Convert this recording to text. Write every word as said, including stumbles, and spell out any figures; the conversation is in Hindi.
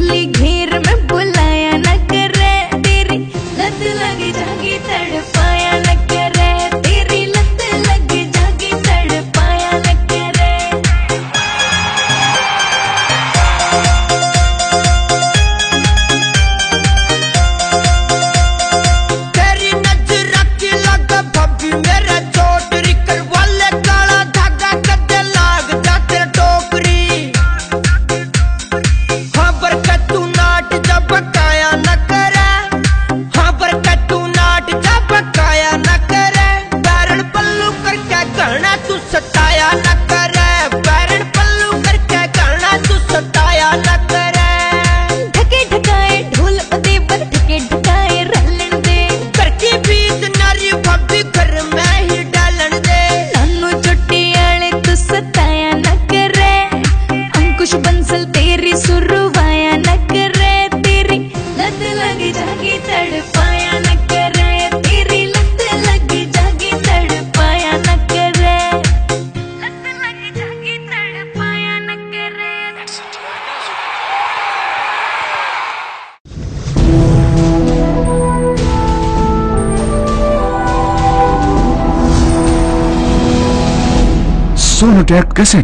असली घेर में बुलाया न करे, तेरी लत लगी जागी तड़पाया न करे, तेरी लत लगी जागी तड़पाया न करे। तेरी नजर की लग भभी मेरे चोट रिकर वाले काला धागा कदे लाग जाते टोकरी। हाँ बरकत तू नाट जब काया न करे, हाँ बरकत तू नाट जब काया न करे, बैरन पल्लू करके कहना तू सताया न करे, बैरन पल्लू करके कहना तू सताया न करे। ढके ढकाए ढोल उदे पर ढके ढकाए रलन दे, करके बीत नारी भभी घर में ही डालन दे। सानू चोटी आले तू सताया न करे, अंकुश बंसल तेरी सुरवाया न करे, तेरी लत लगी जागी तड़पाया न करे, तेरी लत लगी जागी तड़पाया न करे, लत लगी जागी तड़पाया न करे। सोनोटेक कैसे